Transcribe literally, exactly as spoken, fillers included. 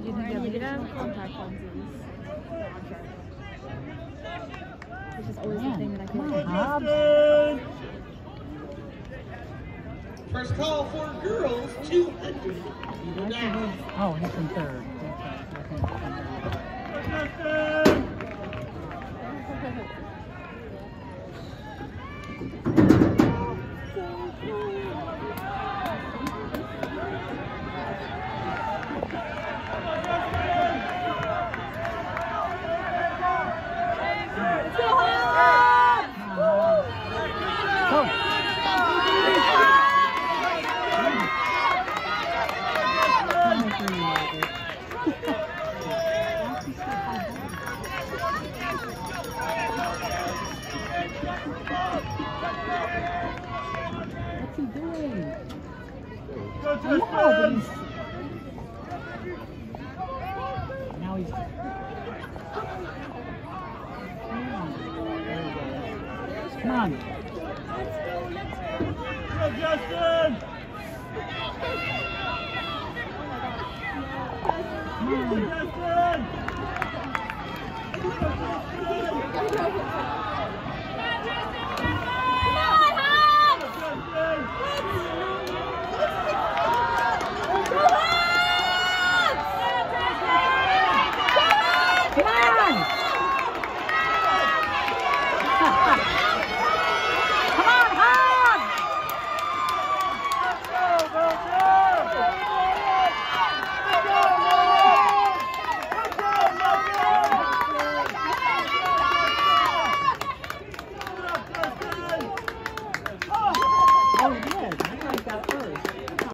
you think they'll need them? Contact lenses. Which is always the thing that I feel like. First call for girls, two hundred. Oh, he's in third. What's he doing? Go to no, he's... Now he's... Come on. Go, Justin! Come on. Justin!